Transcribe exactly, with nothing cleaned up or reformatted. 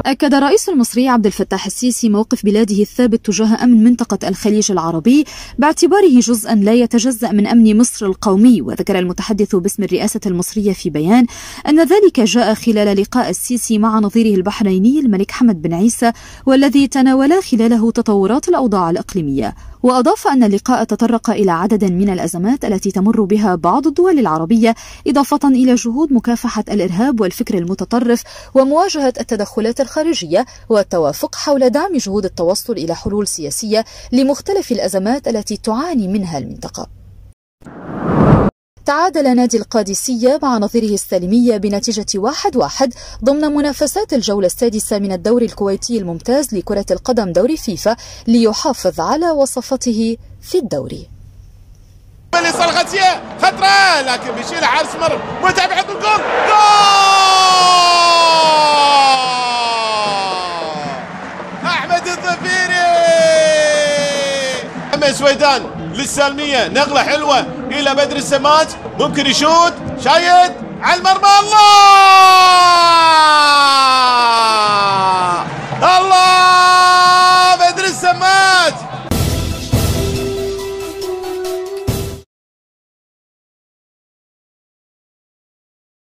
أكد الرئيس المصري عبد الفتاح السيسي موقف بلاده الثابت تجاه أمن منطقة الخليج العربي باعتباره جزءا لا يتجزأ من أمن مصر القومي. وذكر المتحدث باسم الرئاسة المصرية في بيان أن ذلك جاء خلال لقاء السيسي مع نظيره البحريني الملك حمد بن عيسى، والذي تناولا خلاله تطورات الأوضاع الإقليمية. وأضاف أن اللقاء تطرق إلى عدد من الأزمات التي تمر بها بعض الدول العربية، إضافة إلى جهود مكافحة الإرهاب والفكر المتطرف ومواجهة التدخلات الخارجية، والتوافق حول دعم جهود التوصل إلى حلول سياسية لمختلف الأزمات التي تعاني منها المنطقة. تعادل نادي القادسية مع نظيره السالمية بنتيجة واحد واحد ضمن منافسات الجولة السادسة من الدوري الكويتي الممتاز لكرة القدم دوري فيفا، ليحافظ على وصفته في الدوري. صرختيه خطرة لكن بيشيل حارس مرمى متابع الجول. جول أحمد الظفيري. محمد سويدان للسالمية، نقلة حلوة إلى بدر السماج، ممكن يشوت، شايد على المرمى. الله